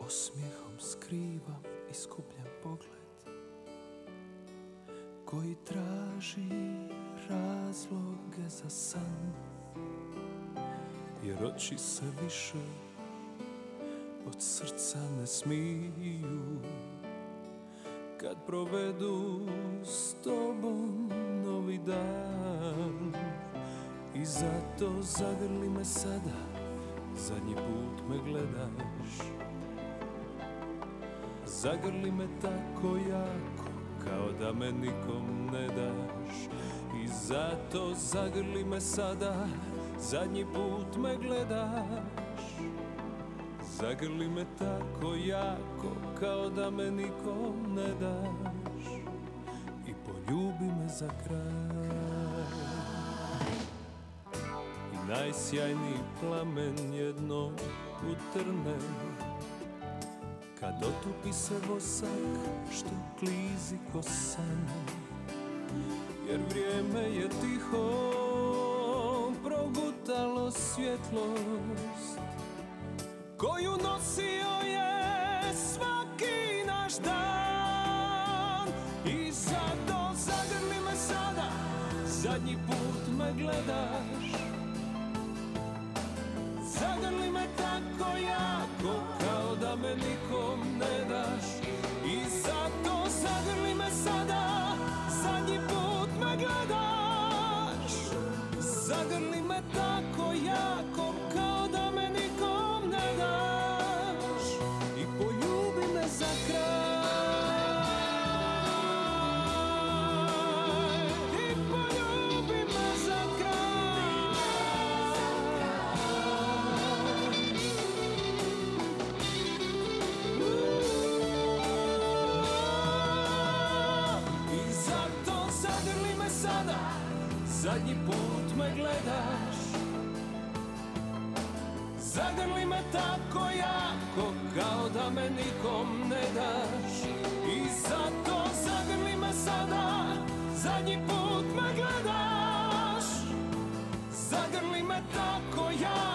Osmijehom skrivam iskupljen pogled koji traži razloge za san, jer oči se više od srca ne smiju kad provedu s tobom novi dan. I zato zagrli me sada, zadnji put me gledaš. Zagrli me tako jako, kao da me nikom ne daš. I zato zagrli me sada, zadnji put me gledaš. Zagrli me tako jako, kao da me nikom ne daš. I poljubi me za kraj. I najsjajniji plamen jednom utrne, kad otupi se vosak što klizi ko san. Jer vrijeme je tiho progutalo svjetlost koju nosio je svaki naš dan. I zato zagrli me sada, zadnji put me gledaš. Zagrli me tako jako, kao da me nikom ne daš. I zato zagrli me sada, zadnji put me gledaš. Zagrli me tako jako, kao da me nikom ne daš. I poljubi me za kraj. I poljubi me za kraj. I zato zagrli me sada, zadnji put me gledaš. Zagrli me tako jako, kao da me nikom ne daš. I zato zagrli me sada, zadnji put me gledaš. Zagrli me tako jako.